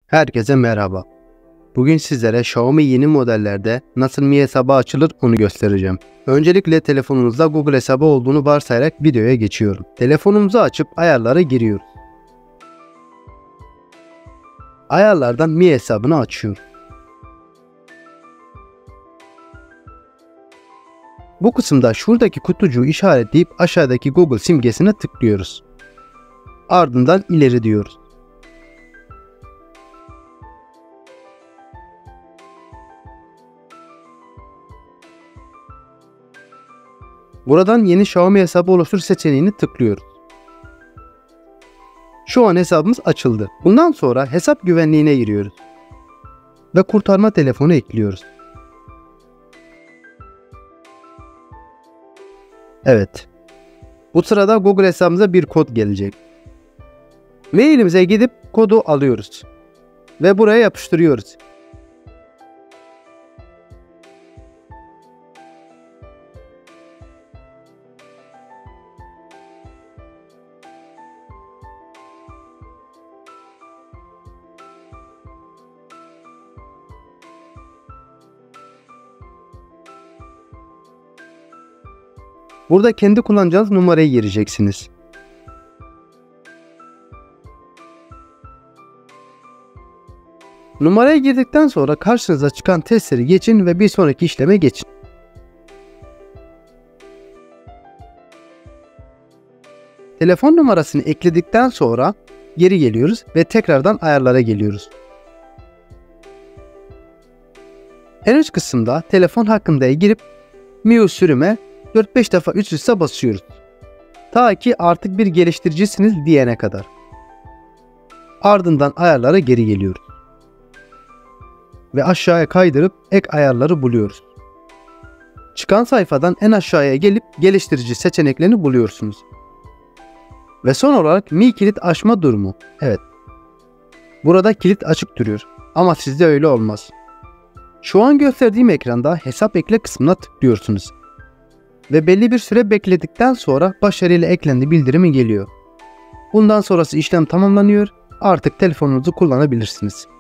Herkese merhaba. Bugün sizlere Xiaomi yeni modellerde nasıl Mi hesabı açılır onu göstereceğim. Öncelikle telefonunuzda Google hesabı olduğunu varsayarak videoya geçiyorum. Telefonumuzu açıp ayarlara giriyoruz. Ayarlardan Mi hesabını açıyorum. Bu kısımda şuradaki kutucuğu işaretleyip aşağıdaki Google simgesine tıklıyoruz. Ardından ileri diyoruz. Buradan yeni Xiaomi hesabı oluştur seçeneğini tıklıyoruz. Şu an hesabımız açıldı. Bundan sonra hesap güvenliğine giriyoruz. Ve kurtarma telefonu ekliyoruz. Evet. Bu sırada Google hesabımıza bir kod gelecek. Mailimize gidip kodu alıyoruz. Ve buraya yapıştırıyoruz. Burada kendi kullanacağınız numarayı gireceksiniz. Numarayı girdikten sonra karşınıza çıkan testleri geçin ve bir sonraki işleme geçin. Telefon numarasını ekledikten sonra geri geliyoruz ve tekrardan ayarlara geliyoruz. En üst kısımda telefon hakkında'ya girip MIUI sürüme 4-5 defa üst üste basıyoruz. Ta ki artık bir geliştiricisiniz diyene kadar. Ardından ayarlara geri geliyoruz. Ve aşağıya kaydırıp ek ayarları buluyoruz. Çıkan sayfadan en aşağıya gelip geliştirici seçeneklerini buluyorsunuz. Ve son olarak Mi kilit açma durumu. Evet. Burada kilit açık duruyor. Ama sizde öyle olmaz. Şu an gösterdiğim ekranda hesap ekle kısmına tıklıyorsunuz. Ve belli bir süre bekledikten sonra başarıyla eklendi bildirimi geliyor. Bundan sonrası işlem tamamlanıyor. Artık telefonunuzu kullanabilirsiniz.